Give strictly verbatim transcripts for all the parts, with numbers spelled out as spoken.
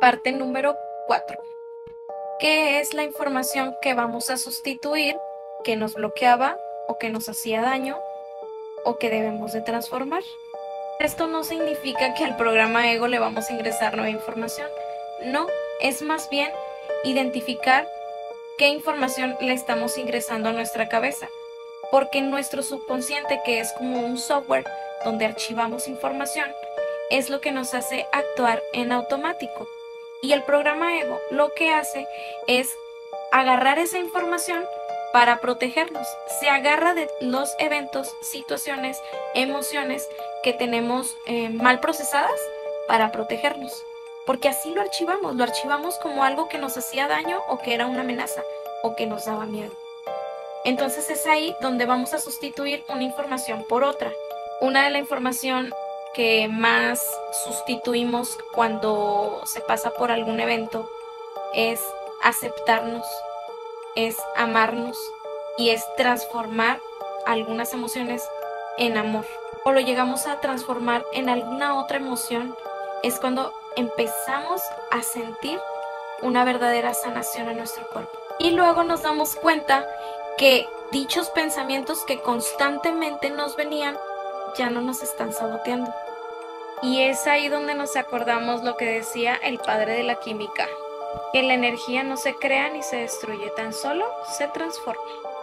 Parte número cuatro. ¿Qué es la información que vamos a sustituir, que nos bloqueaba o que nos hacía daño o que debemos de transformar? Esto no significa que al programa ego le vamos a ingresar nueva información. No, es más bien identificar qué información le estamos ingresando a nuestra cabeza. Porque nuestro subconsciente, que es como un software donde archivamos información, es lo que nos hace actuar en automático. Y el programa ego lo que hace es agarrar esa información para protegernos. Se agarra de los eventos, situaciones, emociones que tenemos eh, mal procesadas para protegernos. Porque así lo archivamos, lo archivamos como algo que nos hacía daño o que era una amenaza o que nos daba miedo. Entonces es ahí donde vamos a sustituir una información por otra. Una de la información que más sustituimos cuando se pasa por algún evento es aceptarnos, es amarnos y es transformar algunas emociones en amor. O lo llegamos a transformar en alguna otra emoción, es cuando empezamos a sentir una verdadera sanación en nuestro cuerpo. Y luego nos damos cuenta que dichos pensamientos que constantemente nos venían ya no nos están saboteando. Y es ahí donde nos acordamos lo que decía el padre de la química, que la energía no se crea ni se destruye, tan solo se transforma.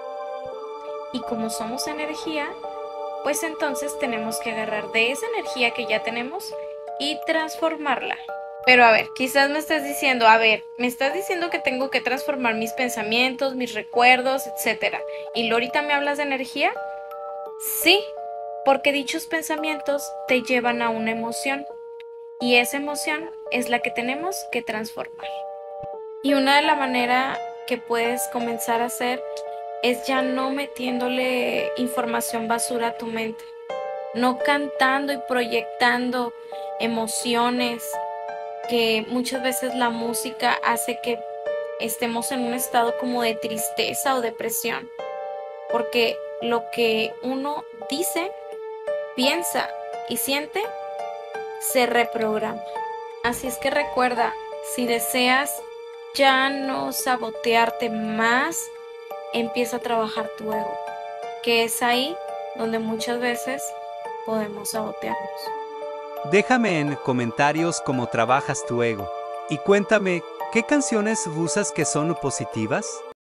Y como somos energía, pues entonces tenemos que agarrar de esa energía que ya tenemos y transformarla. Pero a ver, quizás me estás diciendo, a ver, me estás diciendo que tengo que transformar mis pensamientos, mis recuerdos, etcétera. ¿Y luego ahorita me hablas de energía? Sí, porque dichos pensamientos te llevan a una emoción. Y esa emoción es la que tenemos que transformar. Y una de las maneras que puedes comenzar a hacer es ya no metiéndole información basura a tu mente. No cantando y proyectando emociones, que muchas veces la música hace que estemos en un estado como de tristeza o depresión, porque lo que uno dice, piensa y siente se reprograma. Así es que recuerda, si deseas ya no sabotearte más, empieza a trabajar tu ego, que es ahí donde muchas veces podemos sabotearnos. Déjame en comentarios cómo trabajas tu ego y cuéntame, ¿qué canciones usas que son positivas?